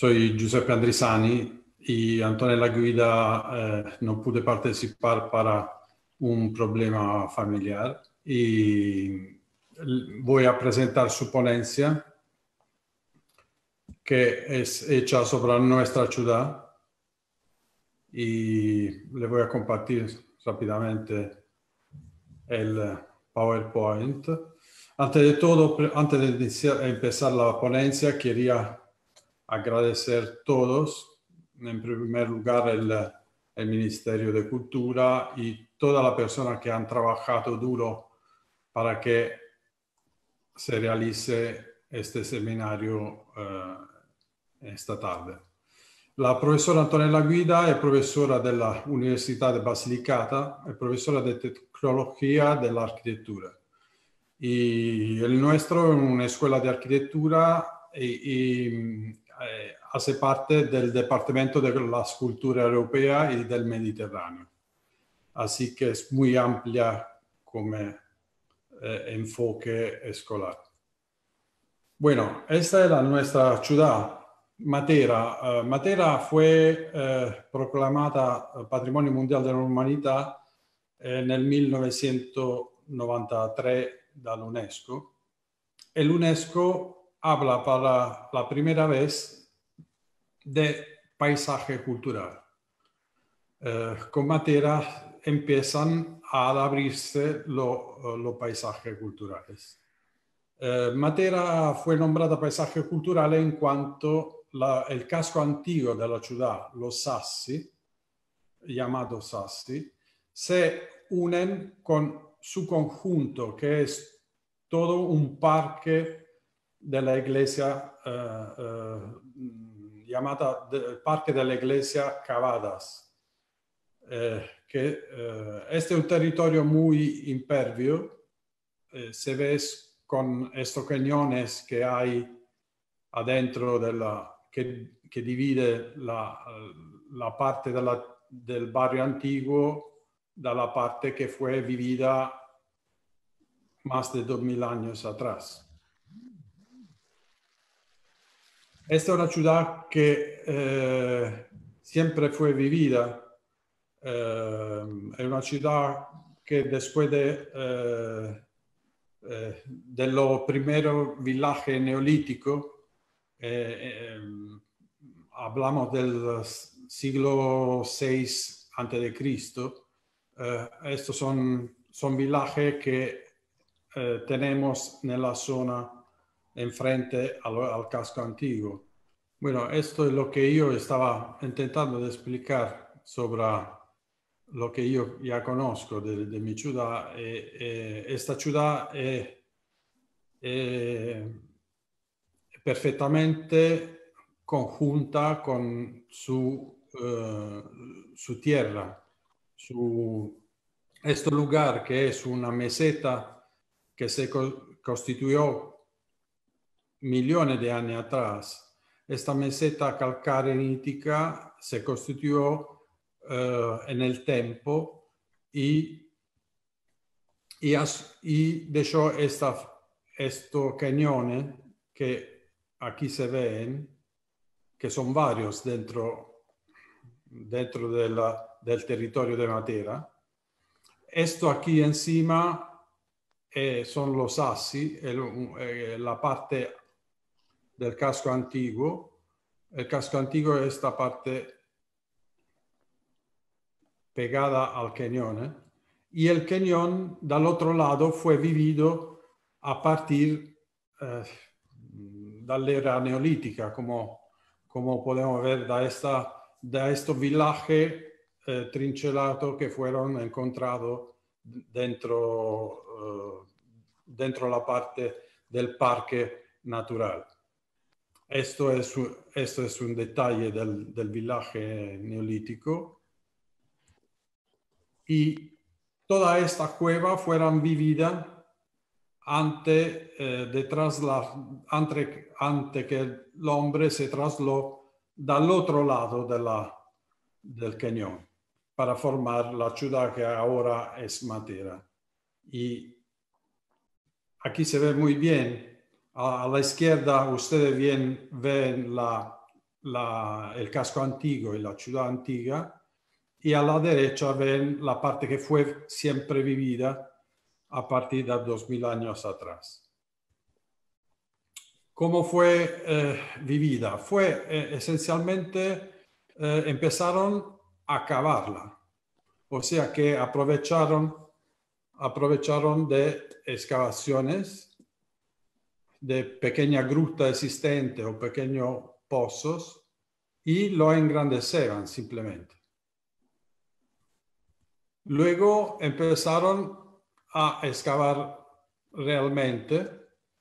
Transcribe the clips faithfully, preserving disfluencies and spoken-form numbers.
soy Giuseppe Andrisani y Antonella Guida eh, no pude participar para un problema familiar y voy a presentar su ponencia que es hecha sobre nuestra ciudad y le voy a compartir rápidamente el PowerPoint. Antes de todo, antes de iniciar, empezar la ponencia, quería agradecer a todos, en primer lugar el, el Ministerio de Cultura y toda la persona que han trabajado duro para que se realice este seminario eh, esta tarde. La profesora Antonella Guida è professora della Università di Basilicata, è professora di tecnología de la arquitectura. Y el nuestro es una escuela de arquitectura y, y eh, hace parte del Departamento de la Escultura Europea y del Mediterráneo. Así que es muy amplia como eh, enfoque escolar. Bueno, esta era nuestra ciudad, Matera. Uh, Matera fue uh, proclamata Patrimonio Mundiale dell'Umanità eh, nel millenovecentonovantatré dall'UNESCO e l'UNESCO habla para la primera vez de paisaje cultural. Uh, con Matera empiezan a abrirse los lo paisajes culturales. Uh, Matera fue nombrada paisaje cultural en cuanto la, el casco antiguo de la ciudad, los Sassi, llamados Sassi, se unen con su conjunto, que es todo un parque de la iglesia, uh, uh, llamada de, Parque de la Iglesia Cavadas, uh, que uh, este es un territorio muy impervio, uh, se ve con estos cañones que hay adentro de la, que, que divide la, la parte de la, del barrio antiguo de la parte que fue vivida más de dos mil años atrás. Esta es una ciudad que eh, siempre fue vivida. Eh, es una ciudad que después de eh, Eh, de los primeros villajes neolíticos, eh, eh, hablamos del siglo seis antes de Cristo. Eh, estos son, son villajes que eh, tenemos en la zona enfrente al, al casco antiguo. Bueno, esto es lo que yo estaba intentando de explicar sobre lo que yo ya conozco de, de mi ciudad. Eh, eh, esta ciudad es eh, perfectamente conjunta con su, eh, su tierra, su, este lugar que es una meseta que se co constituyó millones de años atrás. Esta meseta calcarenítica se constituyó Uh, en el tiempo y, y, as, y dejó esta, estos cañones que aquí se ven, que son varios dentro, dentro de la, del territorio de Matera. Esto aquí encima eh, son los Sassi, el, eh, la parte del casco antiguo. El casco antiguo es esta parte pegada al cañón, y el cañón del otro lado fue vivido a partir eh, de la era neolítica, como, como podemos ver de, esta, de estos villajes eh, trincherados que fueron encontrados dentro, eh, dentro la parte del parque natural. Esto es, esto es un detalle del, del villaje neolítico. Y toda esta cueva fueron vividas antes eh, de trasla, antes, antes que el hombre se trasladó del otro lado de la, del cañón para formar la ciudad que ahora es Matera. Y aquí se ve muy bien. A, a la izquierda ustedes bien, ven la, la, el casco antiguo y la ciudad antigua, y a la derecha ven la parte que fue siempre vivida a partir de dos mil años atrás. ¿Cómo fue eh, vivida? Fue eh, esencialmente, eh, empezaron a cavarla, o sea que aprovecharon, aprovecharon de excavaciones, de pequeña gruta existente o pequeños pozos, y lo engrandecieron simplemente. Luego empezaron a excavar realmente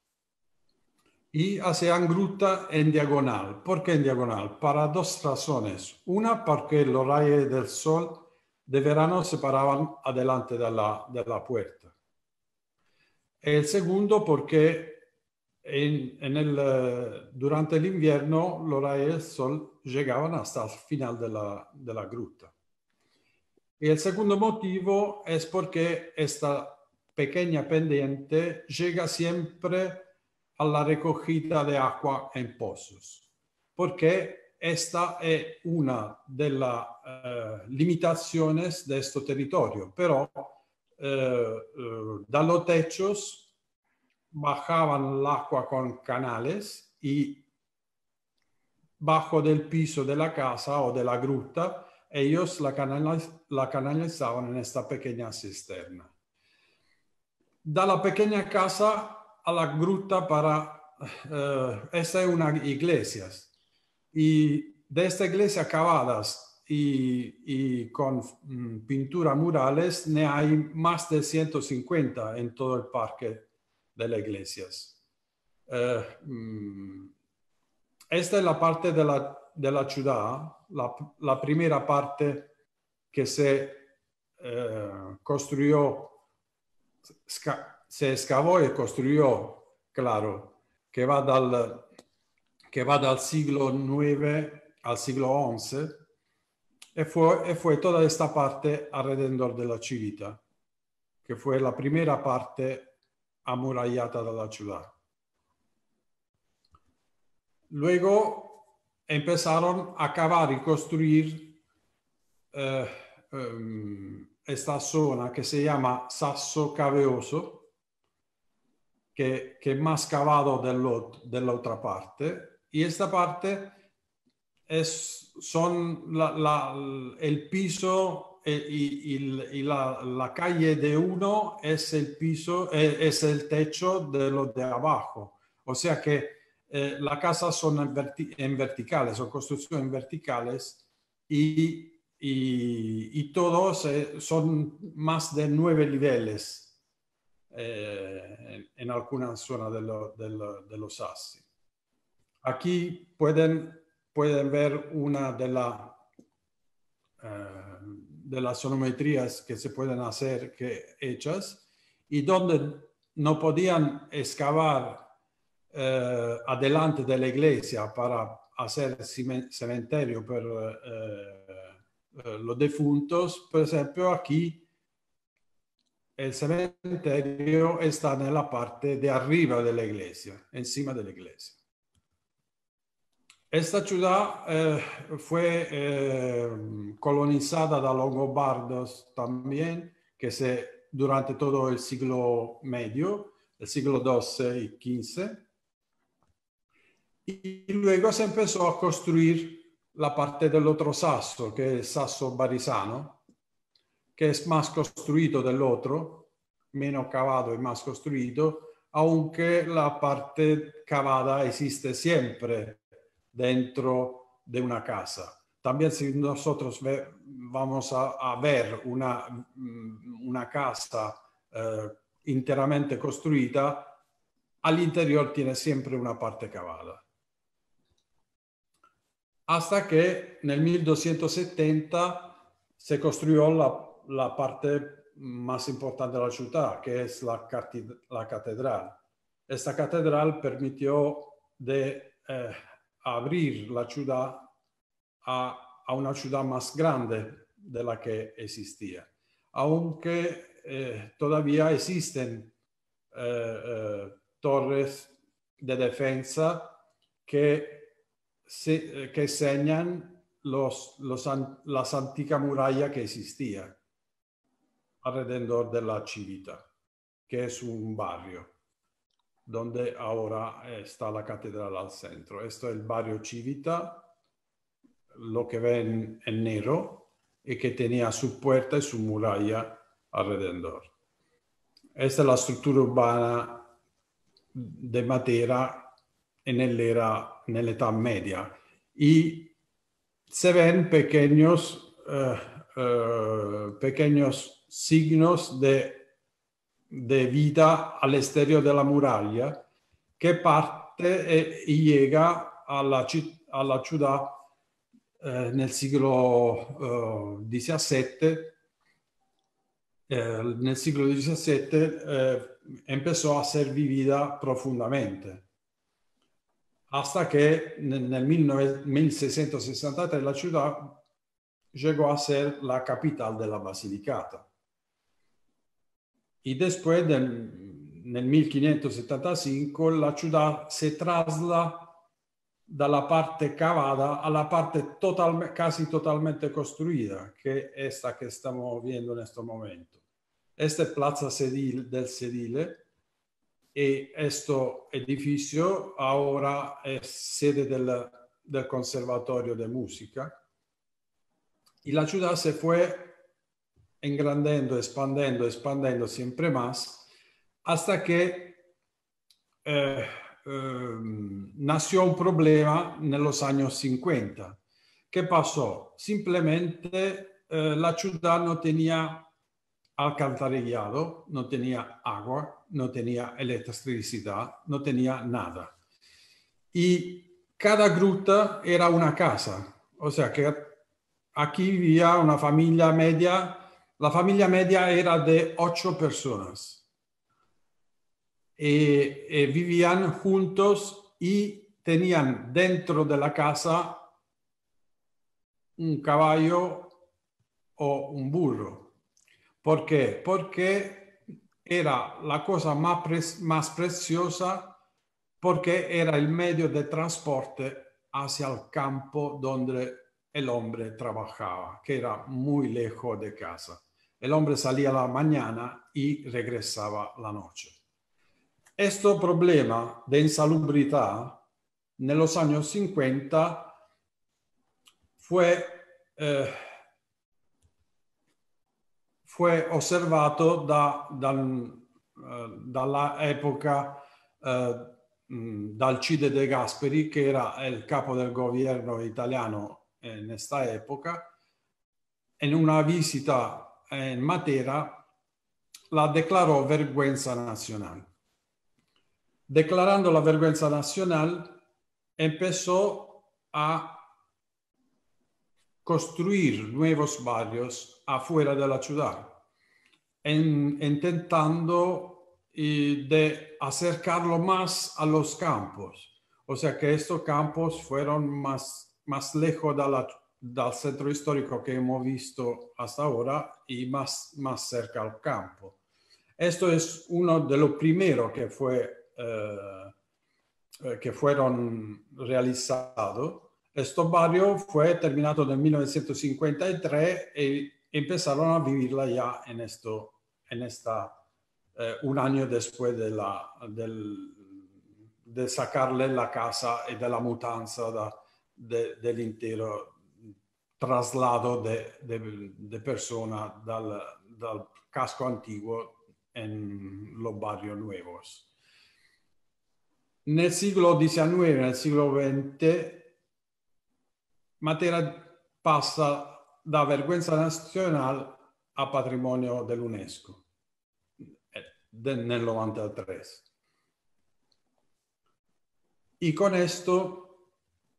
y hacían gruta en diagonal. ¿Por qué en diagonal? Para dos razones. Una, porque los rayos del sol de verano se paraban adelante de la, de la puerta. El segundo, porque en, en el, durante el invierno los rayos del sol llegaban hasta el final de la, de la gruta. Y el segundo motivo es porque esta pequeña pendiente llega siempre a la recogida de agua en pozos, porque esta es una de las eh, limitaciones de este territorio, pero eh, eh, de los techos bajaban el agua con canales y bajo del piso de la casa o de la gruta ellos la, canaliz la canalizaban en esta pequeña cisterna. Da la pequeña casa a la gruta para... Uh, esta es una iglesia. Y de esta iglesia cavadas y, y con mm, pintura murales, ne hay más de ciento cincuenta en todo el parque de las iglesias. Uh, mm, esta es la parte de la, de la ciudad, la, la primera parte que se eh, construyó, se excavó y construyó, claro, que va dal, que va dal siglo nueve al siglo once, y fue, y fue toda esta parte alrededor de la ciudad, que fue la primera parte amurallada de la ciudad. Luego empezaron a cavar y construir eh, um, esta zona que se llama Sasso Caveoso, que, que es más cavado de la otra parte. Y esta parte es, son la, la, el piso y, y, y la, la calle de uno es el piso, es el techo de los de abajo. O sea que Eh, las casas son en, verti en verticales, son construcciones verticales y, y, y todos eh, son más de nueve niveles eh, en, en algunas zonas de, lo, de, lo, de los assi. Aquí pueden, pueden ver una de, la, eh, de las sonometrías que se pueden hacer que, hechas, y donde no podían excavar Eh, adelante de la iglesia para hacer cementerio per eh, eh, los defuntos. Por ejemplo, aquí el cementerio está en la parte de arriba de la iglesia, encima de la iglesia. Esta ciudad eh, fue eh, colonizada da longobardos también, que se, durante todo el siglo medio, el siglo doce y quince. Y luego se empezó a construir la parte del otro sasso, que es el sasso barisano, que es más construido del otro, menos cavado y más construido, aunque la parte cavada existe siempre dentro de una casa. También si nosotros ve, vamos a, a ver una, una casa eh, enteramente construida, al interior tiene siempre una parte cavada. Hasta que en el mil doscientos setenta se construyó la, la parte más importante de la ciudad, que es la, la catedral. Esta catedral permitió de eh, abrir la ciudad a, a una ciudad más grande de la que existía. Aunque eh, todavía existen eh, eh, torres de defensa que se, que señan los, los, las antigua muralla que existía alrededor de la Civita, que es un barrio donde ahora está la catedral al centro. Esto es el barrio Civita, lo que ven en negro, y que tenía su puerta y su muralla alrededor. Esta es la estructura urbana de Matera en la era, en la Edad Media. Y se ven pequeños, uh, uh, pequeños signos de, de vida al exterior de la muralla que parte y llega a la, a la ciudad eh, nel siglo diecisiete. Eh, nel siglo diecisiete eh, empezó a ser vivida profundamente, hasta que nel milleseiscientos sessantatré la ciudad llegó a ser la capital de la Basilicata. Y después, del, nel millequinientosettantacinque, la ciudad se traslada dalla parte cavada a la parte total, casi totalmente construida, que es esta que estamos viendo en este momento. Esta es Plaza Sedil, del Sedile, y este edificio ahora es sede del, del Conservatorio de Música. Y la ciudad se fue engrandando, expandiendo, expandiendo siempre más, hasta que eh, eh, nació un problema en los años cincuenta. ¿Qué pasó? Simplemente eh, la ciudad no tenía alcantarillado, no tenía agua, no tenía electricidad, no tenía nada. Y cada gruta era una casa. O sea que aquí vivía una familia media. La familia media era de ocho personas. Y, y vivían juntos y tenían dentro de la casa un caballo o un burro. ¿Por qué? Porque era la cosa más, pre más preciosa, porque era el medio de transporte hacia el campo donde el hombre trabajaba, que era muy lejos de casa. El hombre salía a la mañana y regresaba la noche. Este problema de insalubridad en los años cincuenta fue, eh, fue observato da, dal, uh, dalla epoca uh, d'Alcide De Gasperi, che era il capo del governo italiano in questa epoca. In una visita in Matera la declarò vergüenza nazionale. Declarando la vergüenza nacional, empezó a construir nuevos barrios afuera de la ciudad, en, intentando y de acercarlo más a los campos. O sea que estos campos fueron más, más lejos de la, del centro histórico que hemos visto hasta ahora y más, más cerca al campo. Esto es uno de los primeros que fue... Eh, que fueron realizados. Este barrio fue terminado en mil novecientos cincuenta y tres y empezaron a vivirla ya en esto, en esta, eh, un año después de, la, del, de sacarle la casa y de la mudanza de, de, del entero traslado de, de, de personas del, del casco antiguo en los barrios nuevos. Nel siglo diecinueve, nel siglo venti, Matera passa da vergüenza nazionale a patrimonio dell'UNESCO nel novantatre. Y con esto,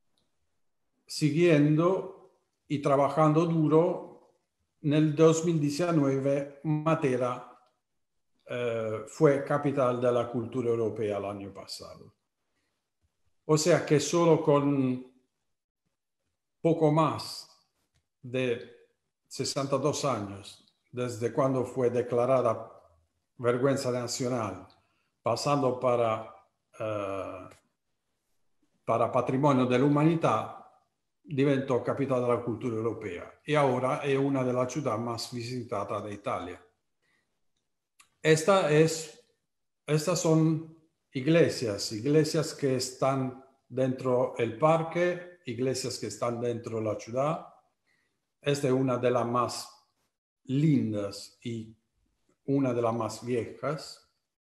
siguiendo y trabajando duro, nel duemiladiciannove Matera eh, fue capital de la cultura europea el año pasado. O sea que solo con poco más de sesenta y dos años, desde cuando fue declarada vergüenza nacional, pasando para uh, para patrimonio dell'umanità, diventò capitale della cultura europea e ora è una delle città más visitadas de Italia. Esta es, estas son iglesias, iglesias que están dentro el parque, iglesias que están dentro la ciudad. Esta es una de las más lindas y una de las más viejas.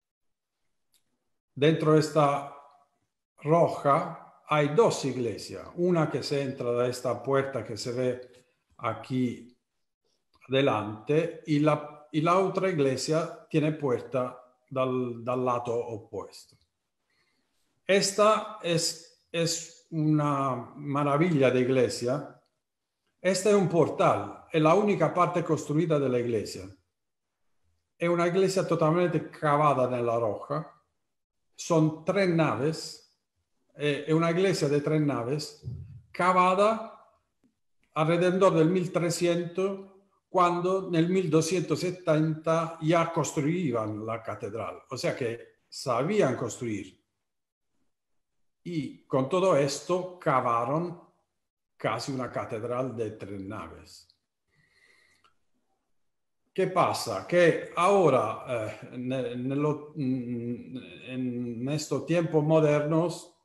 Dentro de esta roja hay dos iglesias, una que se entra de esta puerta que se ve aquí delante y la, y la otra iglesia tiene puerta dal, dal lato opuesto. Esta es, es una maravilla de iglesia. Esta es un portal, es la única parte construida de la iglesia. È una iglesia totalmente cavada nella roca. Son tres naves, è una iglesia de tres naves, cavada alrededor del mil trescientos, cuando nel mil doscientos setenta ya construían la catedral. O sea que sabían construir. Y con todo esto cavaron casi una catedral de tres naves. ¿Qué pasa? Que ahora, eh, nello, en estos tiempos modernos,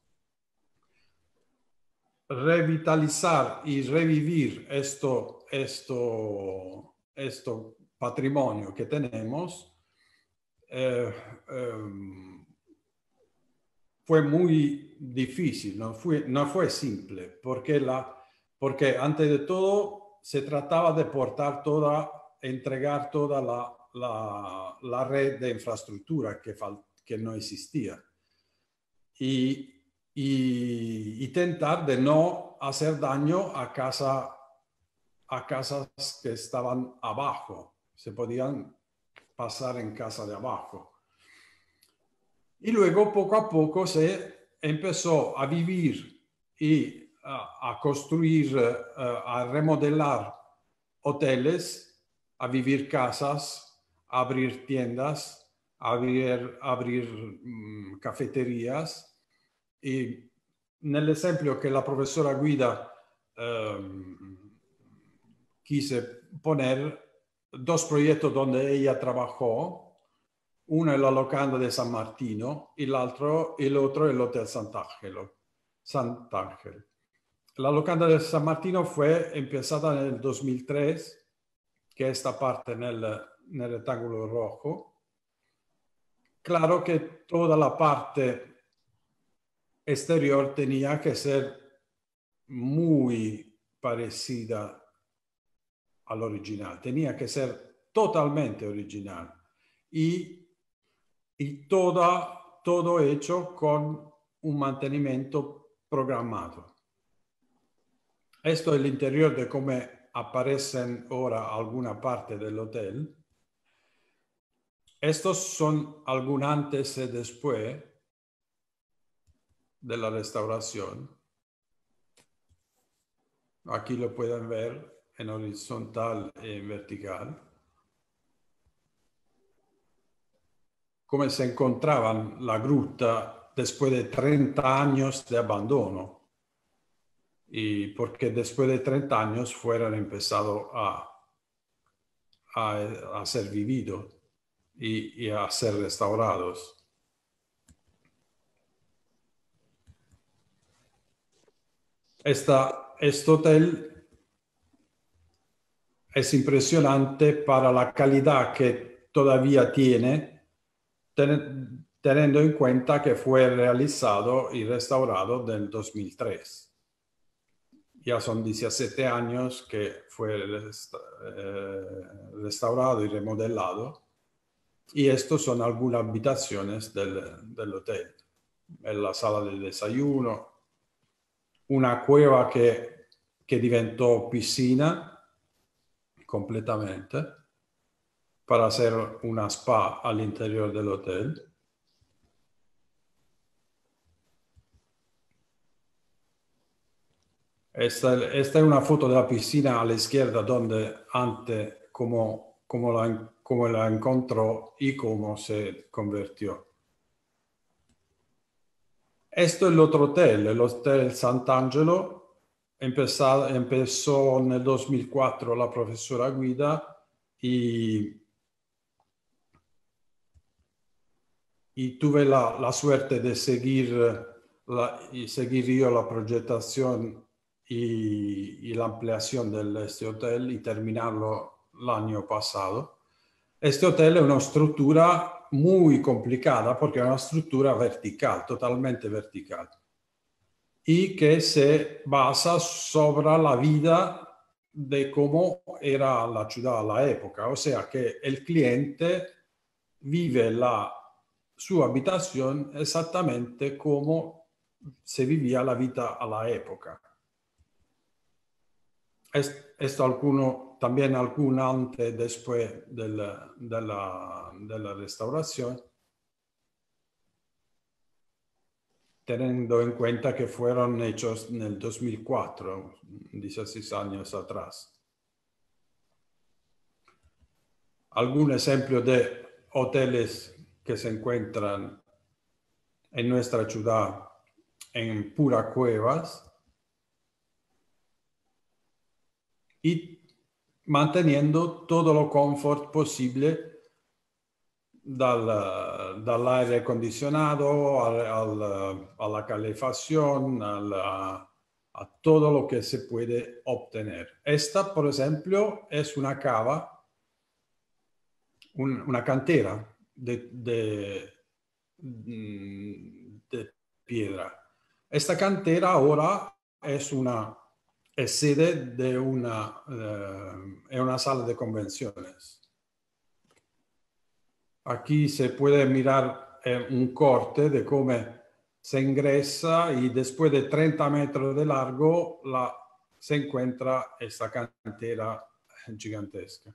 revitalizar y revivir esto, esto, esto patrimonio que tenemos eh, eh, fue muy difícil, no fue, no fue simple, porque, la, porque antes de todo se trataba de portar toda entregar toda la, la, la red de infraestructura que, fal, que no existía y, y, y tentar de no hacer daño a, casa, a casas que estaban abajo, se podían pasar en casa de abajo. Y luego poco a poco se empezó a vivir y a, a construir, a remodelar hoteles, a vivir casas, a abrir tiendas, a abrir, abrir um, cafeterías. Y nell'esempio che la professora Guida um, quise poner, dos proyectos donde ella trabajó, uno es la locanda de San Martino y el otro, el otro es el Hotel Sant'Angelo. Sant'Angelo. La locanda de San Martino fue empezada en el dos mil tres, que è esta parte nel, nel rettangolo rojo. Claro que toda la parte exterior tenía que ser muy parecida al original, tenía que ser totalmente original y, y toda, todo hecho con un mantenimiento programado. Esto es el interior de cómo aparecen ahora alguna parte del hotel. Estos son algún antes y después de la restauración. Aquí lo pueden ver en horizontal y en vertical. Cómo se encontraban la gruta después de treinta años de abandono. Y porque después de treinta años fueron empezado a, a, a ser vividos y, y a ser restaurados. Esta, este hotel es impresionante para la calidad que todavía tiene, ten, teniendo en cuenta que fue realizado y restaurado en el dos mil tres. Ya son diecisiete años que fue resta eh, restaurado y remodelado. Y estos son algunas habitaciones del, del hotel. En la sala del desayuno, una cueva que, que diventó piscina completamente para hacer una spa all'interior del hotel. Esta, esta es una foto de la piscina a la izquierda donde antes como, como, la, como la encontró y cómo se convirtió. Esto es el otro hotel, el Hotel Sant'Angelo. Empezó, empezó en el dos mil cuatro la profesora Guida y, y tuve la, la suerte de seguir, la, y seguir yo la proyectación y, y la ampliación de este hotel y terminarlo el año pasado. Este hotel es una estructura muy complicada porque es una estructura vertical, totalmente vertical, y que se basa sobre la vida de cómo era la ciudad a la época. O sea que el cliente vive la, su habitación exactamente como se vivía la vida a la época. Esto alguno, también algún antes, después de la, de la, de la restauración, teniendo en cuenta que fueron hechos en el dos mil cuatro, dieciséis años atrás. Algún ejemplo de hoteles que se encuentran en nuestra ciudad en pura cuevas y manteniendo todo lo confort posible dal, dall'aria acondicionado al, al, a la calefacción, al, a todo lo que se puede obtener. Esta, por ejemplo, es una cava, un, una cantera de, de, de piedra. Esta cantera ahora es una es sede de una, uh, es una sala de convenciones. Aquí se puede mirar eh, un corte de cómo se ingresa y después de treinta metros de largo la, se encuentra esta cantera gigantesca.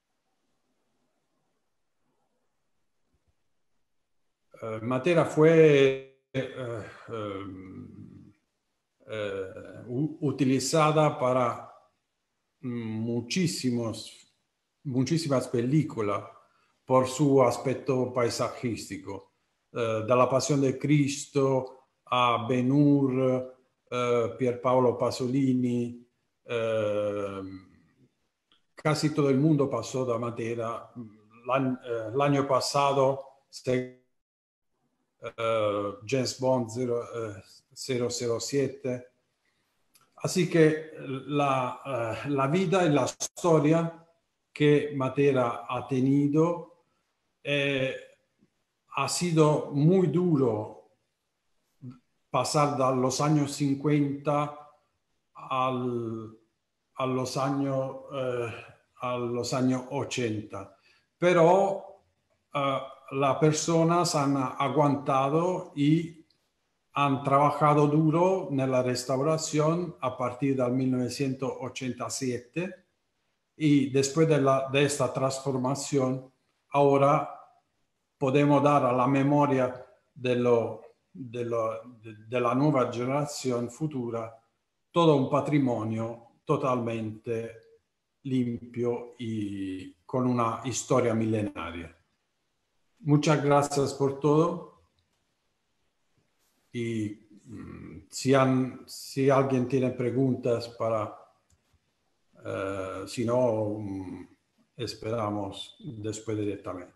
Uh, Matera fue uh, um, uh, utilizada para muchísimos, muchísimas películas por su aspecto paisajístico, uh, da La Pasión de Cristo a Ben-Hur, uh, Pierpaolo Pasolini, uh, casi todo el mundo pasó da Matera. El año pasado se, uh, James Bond cero cero siete. Así que la, uh, la vida y la historia que Matera ha tenido eh, ha sido muy duro pasar de los años cincuenta al, a, los años, eh, a los años ochenta. Pero eh, las personas han aguantado y han trabajado duro en la restauración a partir del mil novecientos ochenta y siete y después de, la, de esta transformación ahora podemos dar a la memoria de, lo, de, lo, de, de la nueva generación futura todo un patrimonio totalmente limpio y con una historia milenaria. Muchas gracias por todo y um, si, han, si alguien tiene preguntas para, uh, si no, um, esperamos después directamente.